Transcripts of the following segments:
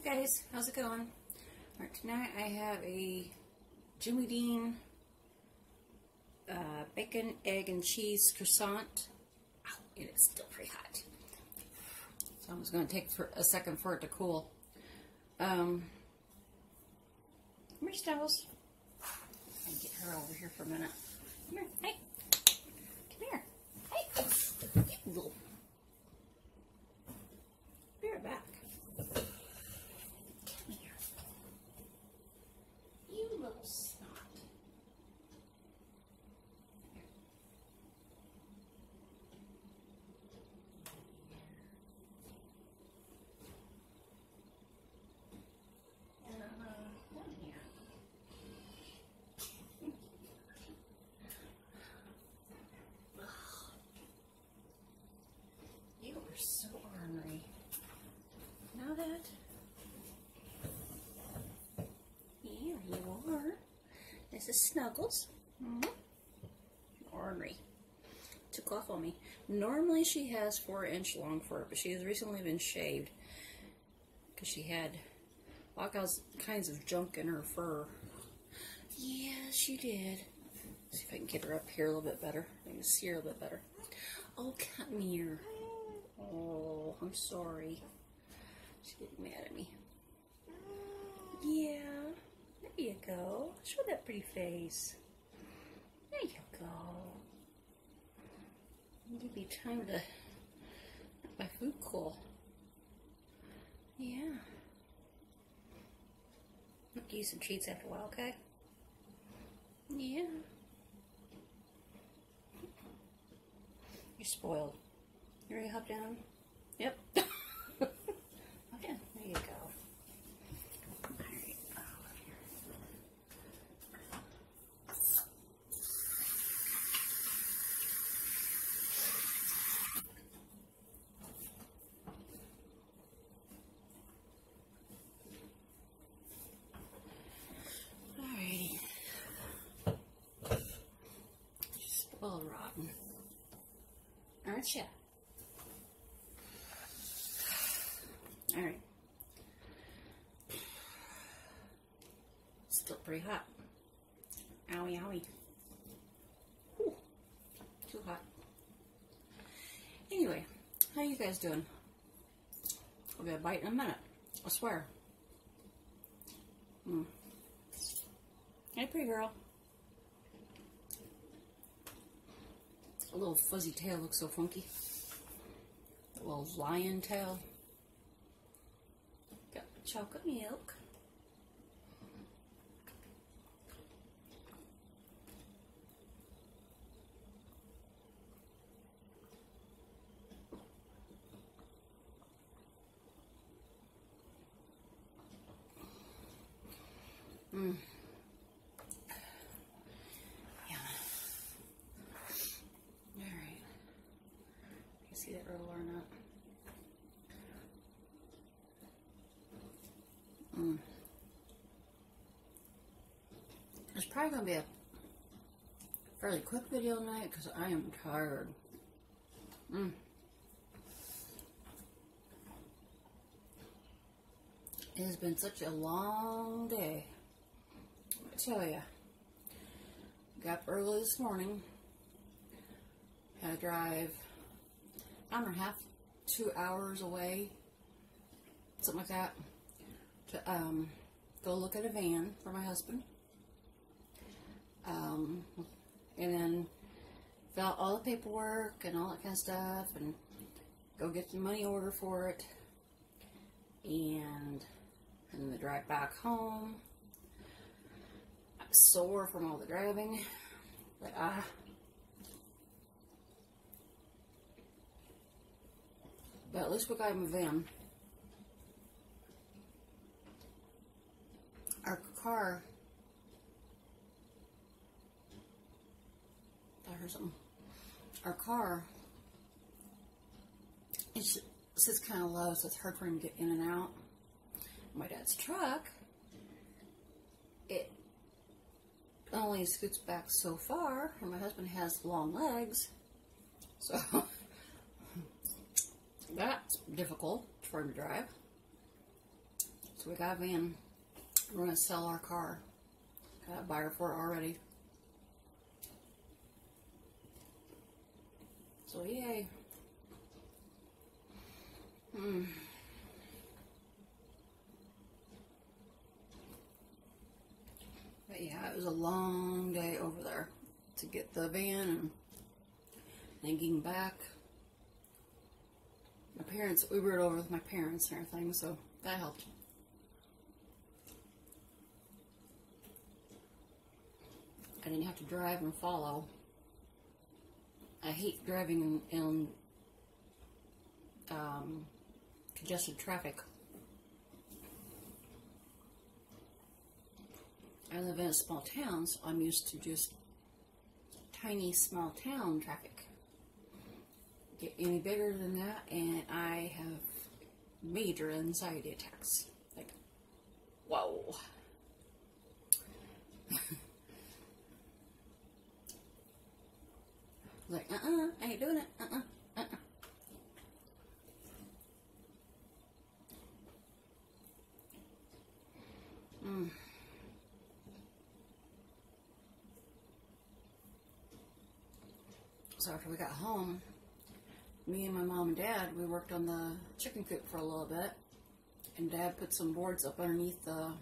Guys, how's it going? Alright, tonight I have a Jimmy Dean bacon, egg, and cheese croissant. Ow, it is still pretty hot. So I'm just going to take a second for it to cool. Come here, Snuggles. Let me get her over here for a minute. Come here. Hey. Come here. Hey. You little. Be right back. Little snot. Down here. You are so ornery. Now that here you are. This is Snuggles. Ornery. Took off on me. Normally she has 4-inch long fur, but she has recently been shaved because she had all kinds of junk in her fur. Yeah, she did. Let's see if I can get her up here a little bit better. I can see her a little bit better. Oh, come here. Oh, I'm sorry. She's getting mad at me. Yeah. There you go. Show that pretty face. There you go. Give me time to make my food cool. Yeah. I'll give you some treats after a while, okay? Yeah. You're spoiled. You ready to hop down? Yep. Hop down. There you go. Well, rotten, aren't ya? All right. Still pretty hot. Owie, owie. Whew. Too hot. Anyway, how you guys doing? I'll get a bite in a minute. I swear. Hey, pretty girl. A little fuzzy tail looks so funky. A little lion tail. Got chocolate milk. See that roll or not? It's probably going to be a fairly quick video tonight because I am tired. It has been such a long day. I tell ya. Got up early this morning. Had to drive hour and a half, 2 hours away, something like that, to go look at a van for my husband, and then fill out all the paperwork and all that kind of stuff, and go get the money order for it, and the drive back home. I'm sore from all the driving, but But at least we got him a van. Our car, I heard something. Our car, it sits kind of low, so it's hard for him to get in and out. My dad's truck, it only scoots back so far, and my husband has long legs, so that's difficult for him to drive. So we got a van. We're going to sell our car. Got a buyer for it already. So yay. But yeah, it was a long day over there to get the van and then getting back. My parents, we rode over with my parents and everything, so that helped. I didn't have to drive and follow. I hate driving in congested traffic. I live in a small town, so I'm used to just tiny small town traffic. Get any bigger than that, and I have major anxiety attacks. Like, whoa. Like, I ain't doing it. So after we got home, me and my mom and dad, we worked on the chicken coop for a little bit, and Dad put some boards up underneath the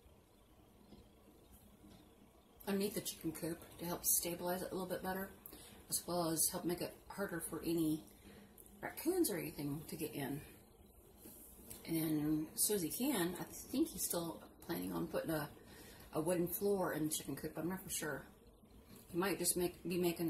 chicken coop to help stabilize it a little bit better, as well as help make it harder for any raccoons or anything to get in. And as soon as he can, I think he's still planning on putting a wooden floor in the chicken coop. I'm not for sure. He might just be making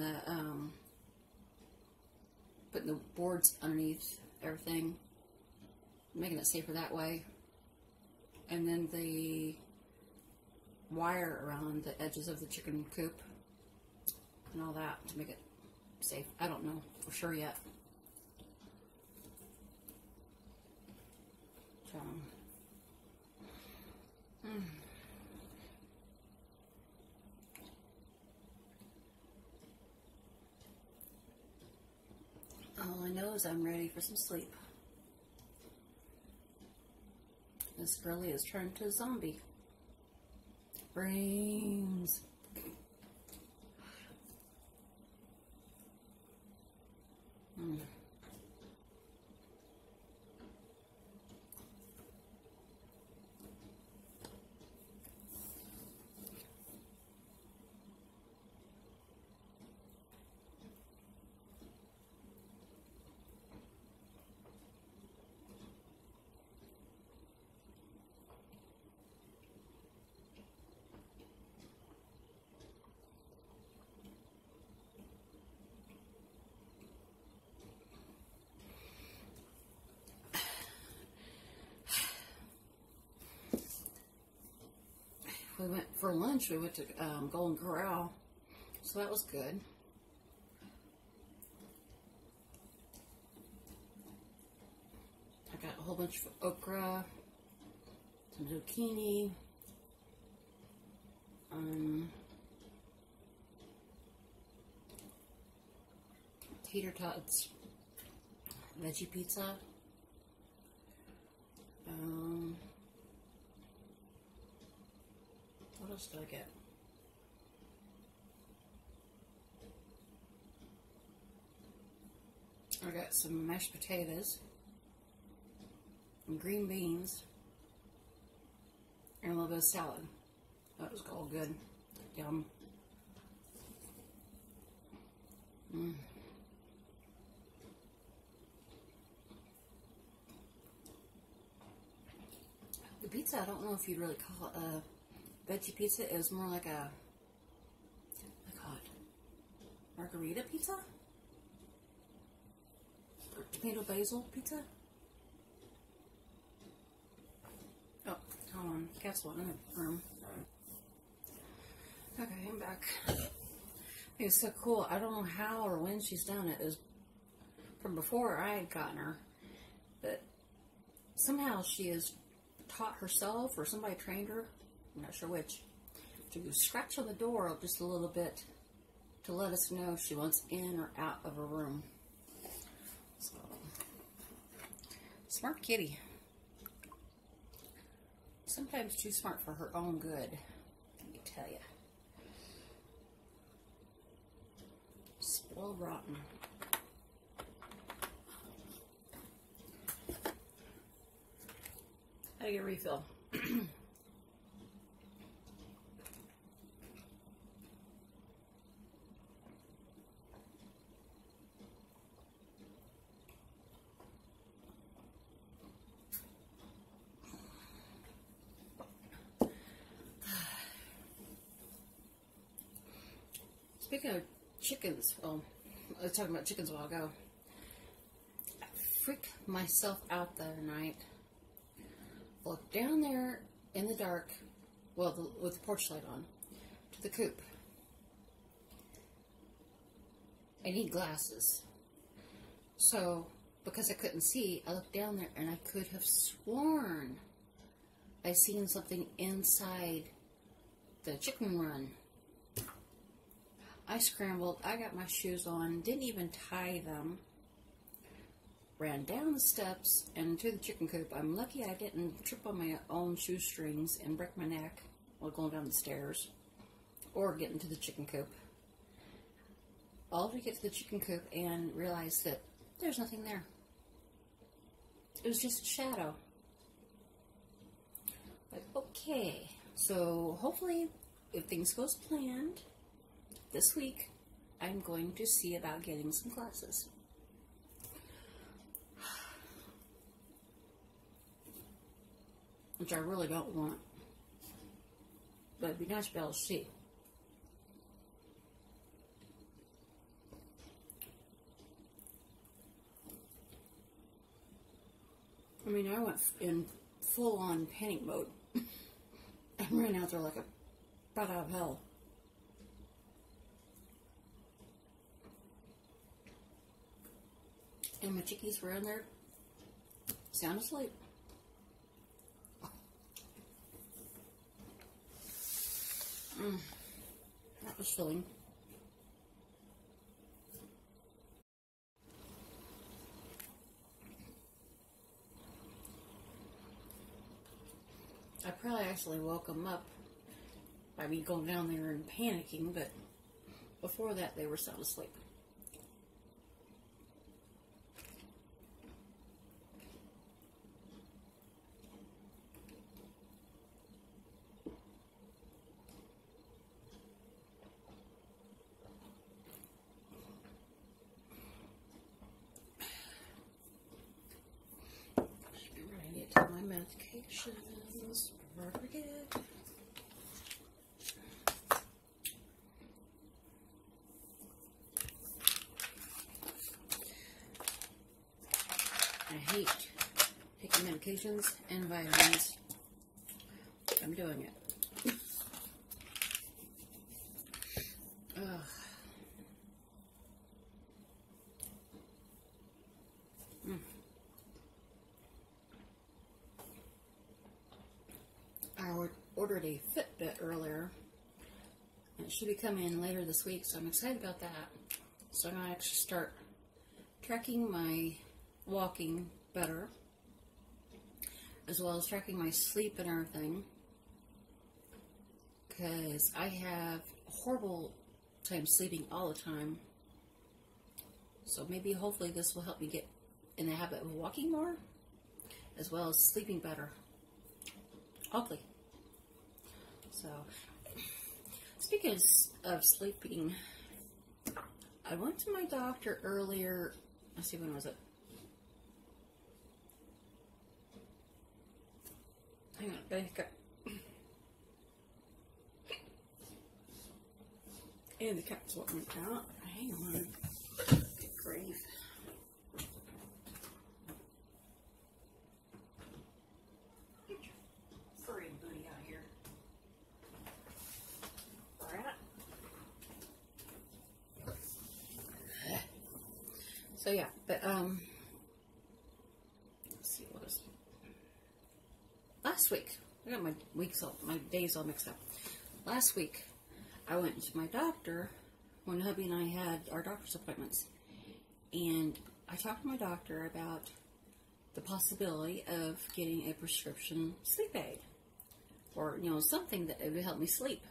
putting the boards underneath everything, making it safer that way. And then the wire around the edges of the chicken coop and all that to make it safe. I don't know for sure yet. So, all I know is I'm ready for some sleep. This girlie is turned to a zombie. Brains. We went for lunch. We went to Golden Corral, so that was good. I got a whole bunch of okra, some zucchini, tater tots, veggie pizza. What else did I get? I got some mashed potatoes and green beans and a little bit of salad. That was all good. Yum. The pizza, I don't know if you'd really call it a veggie pizza. It was more like a, margarita pizza? Or tomato basil pizza? Oh, hold on. Guess what? In the room. Okay, I'm back. It's so cool. I don't know how or when she's done it. It was from before I had gotten her. But somehow she has taught herself, or somebody trained her, I'm not sure which, to scratch on the door just a little bit to let us know if she wants in or out of a room. So, smart kitty. sometimes too smart for her own good, let me tell you. Spoiled rotten. How do you get a refill? Speaking of chickens, well, I was talking about chickens a while ago. I freaked myself out the other night. Looked down there in the dark, well, with the porch light on, to the coop. I need glasses. So, because I couldn't see, I looked down there and I could have sworn I seen something inside the chicken run. I scrambled, I got my shoes on, didn't even tie them, ran down the steps and to the chicken coop. I'm lucky I didn't trip on my own shoestrings and break my neck while going down the stairs or getting to the chicken coop. All to get to the chicken coop and realize that there's nothing there. It was just a shadow. Like, okay, so hopefully if things go as planned, this week I'm going to see about getting some glasses. Which I really don't want. But it'd be nice to be able to see. I mean, I went in full-on panic mode. I ran out there like a bat out of hell. And my chickies were in there, sound asleep. That was filling. I probably actually woke them up by me going down there and panicking, but before that they were sound asleep. My medications before I forget. I hate taking medications and vitamins. I'm doing it. Ugh. I ordered a Fitbit earlier, and it should be coming in later this week, so I'm excited about that. So I'm going to actually start tracking my walking better, as well as tracking my sleep and everything, because I have a horrible time sleeping all the time. So maybe, hopefully, this will help me get in the habit of walking more, as well as sleeping better. Hopefully. So, speaking of sleeping, I went to my doctor earlier. Let's see, when was it? Hang on, back up. And the cat's wanting out. Hang on. Good grief. So yeah, but let's see, what is last week? I got my days all mixed up. Last week, I went to my doctor when hubby and I had our doctor's appointments, and I talked to my doctor about the possibility of getting a prescription sleep aid. or, you know, something that would help me sleep.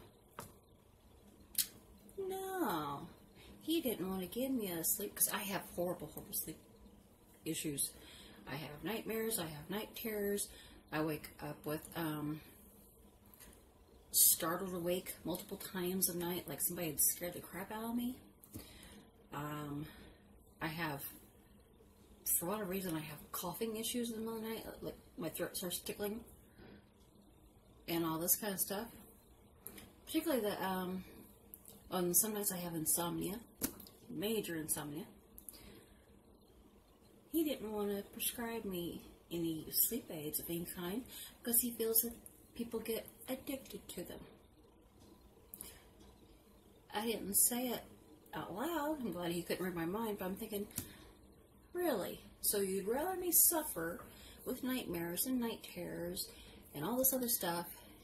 No, he didn't want to give me a sleep, because I have horrible sleep issues. I have nightmares, I have night terrors, I wake up with, startled awake multiple times a night, like somebody had scared the crap out of me. I have, for whatever reason, I have coughing issues in the middle of the night, like my throat starts tickling, and all this kind of stuff. Particularly the, on some nights I have insomnia, major insomnia. He didn't want to prescribe me any sleep aids of any kind because he feels that people get addicted to them. I didn't say it out loud. I'm glad he couldn't read my mind, but I'm thinking, really? So you'd rather me suffer with nightmares and night terrors and all this other stuff,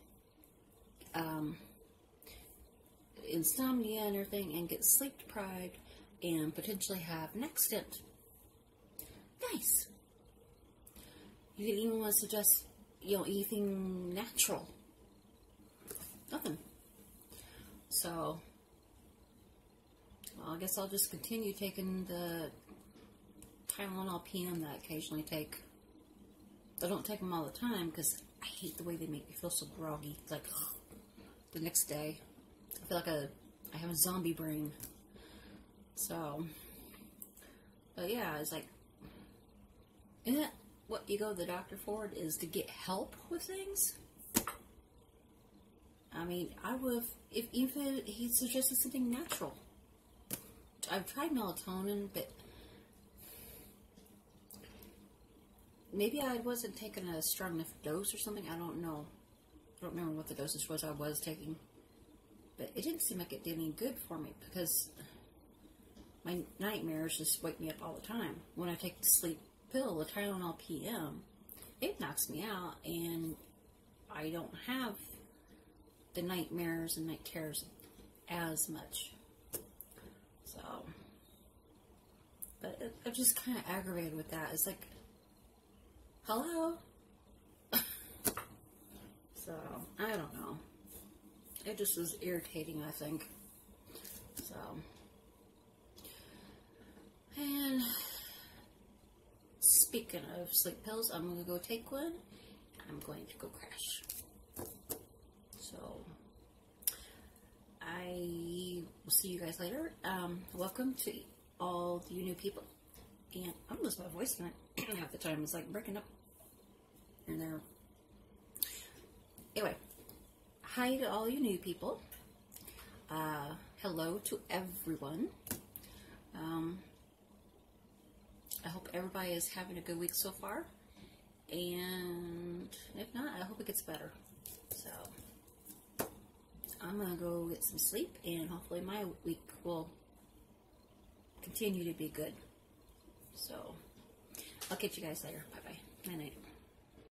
insomnia and everything, and get sleep deprived and potentially have an accident? Nice. You didn't even want to suggest, you know, anything natural. Nothing. So, well, I guess I'll just continue taking the Tylenol PM that I occasionally take. I don't take them all the time because I hate the way they make me feel so groggy. It's like, the next day, I feel like I have a zombie brain. So, but yeah, it's like, isn't that what you go to the doctor for, is to get help with things? I mean, I would, if even he suggested something natural. I've tried melatonin, but maybe I wasn't taking a strong enough dose or something. I don't know. I don't remember what the dosage was I was taking. But it didn't seem like it did any good for me because my nightmares just wake me up all the time. When I take the sleep pill, the Tylenol PM, it knocks me out and I don't have the nightmares and night terrors as much. So, but I'm just kind of aggravated with that. It's like, hello? So, I don't know. It just was irritating, I think. So, and speaking of sleep pills, I'm going to go take one. I'm going to go crash. So, I will see you guys later. Welcome to all you new people. And I'm losing my voice tonight. Half the time it's like breaking up in there. Anyway, hi to all you new people. Hello to everyone. I hope everybody is having a good week so far. And if not, I hope it gets better. So, I'm going to go get some sleep, and hopefully my week will continue to be good. So, I'll catch you guys later. Bye-bye. Night-night.